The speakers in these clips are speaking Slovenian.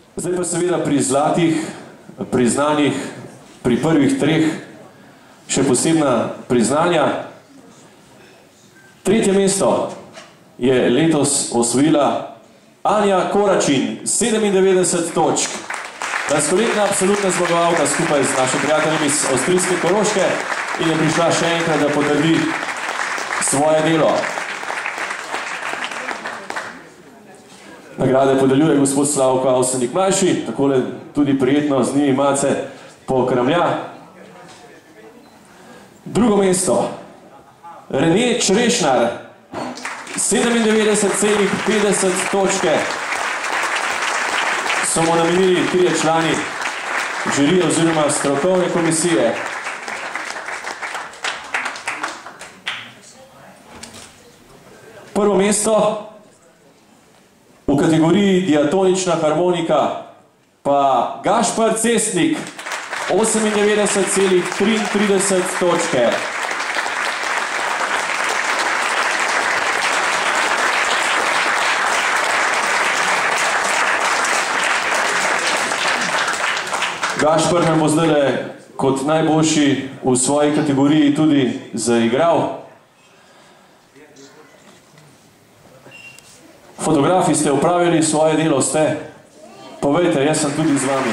Zdaj pa seveda pri zlatih priznanjih, pri prvih treh, še posebna priznanja. Tretje mesto je letos osvojila Anja Koračin, 97 točk. Lanskoletna absolutna zmagovalka skupaj z našim prijateljem iz avstrijske Koroške in je prišla še enkrat, da potrdi svoje delo. Nagrade podeljuje gospod Slavko Avsenik mlajši, takole tudi prijetno z njimi malce pokramlja. Drugo mesto, Rene Črešnar, 97,50 točke. So mu namenili 3 člani žirije oziroma strokovne komisije. Prvo mesto v kategoriji diatonična harmonika pa Gašpar Cestnik, 98,33 točke. Gašpar nam bo zdaj kot najboljši v svoji kategoriji tudi zaigral. Fotografi ste opravili svoje delo, ste? Povejte, jaz sem tudi z vami.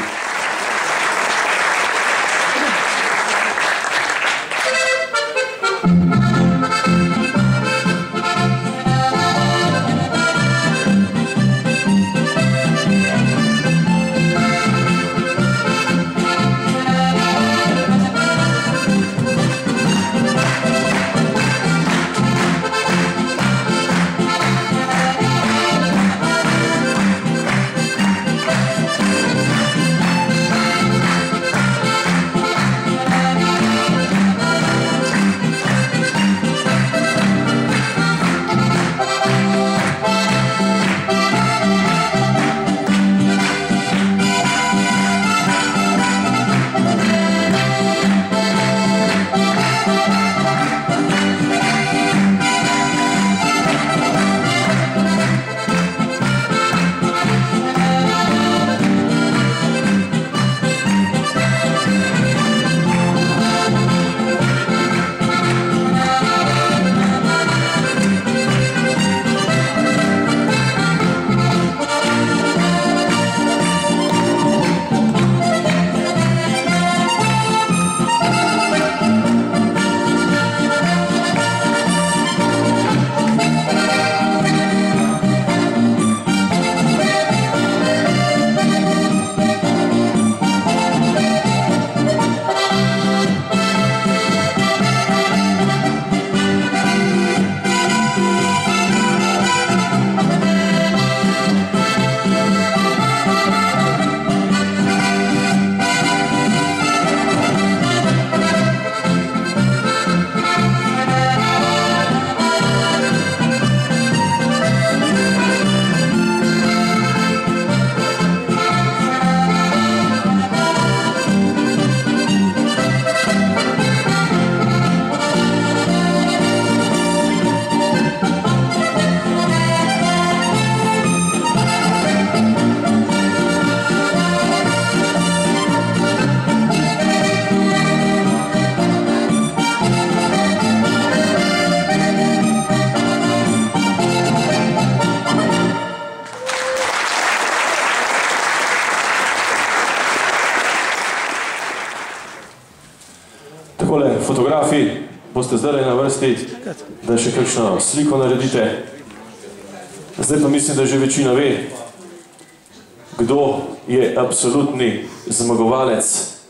Takole, fotografi, boste zdaj na vrsti, da še kakšno sliko naredite. Zdaj pa mislim, da že večina ve, kdo je absolutni zmagovalec.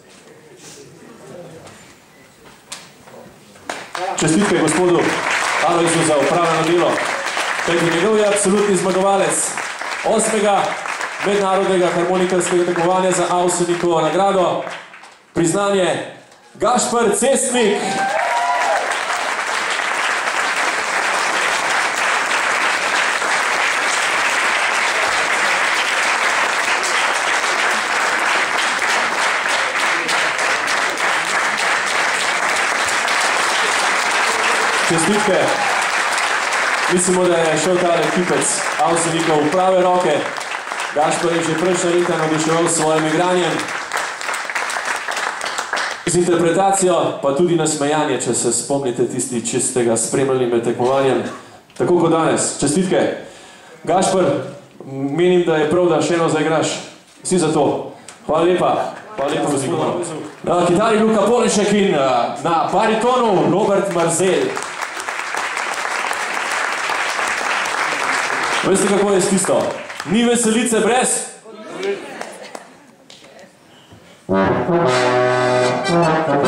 Čestitke gospodu Alojzu za opravljeno delo. Kajti njegov je absolutni zmagovalec 8. mednarodnega harmonikarskega tekmovanja za Avsenikovo nagrado. Priznanje Gašpar Cestnik. Čestitke. Mislimo, da je šel ta ekipec Avsenikov v prave roke, Gašper je že prejšnja leta navduševal s svojim igranjem, z interpretacijo, pa tudi nasmejanje, če se spomnite tisti, če ste ga spremljali med tekmovanjem. Tako kot danes. Čestitke. Gašper, menim, da je prav, da še eno zaigraš. Vsi za to. Hvala lepa. Hvala lepa, gospod. Na kitari Luka Polenšek in na baritonu Robert Marzel. Veste, kako je tisto? Ni veselice brez?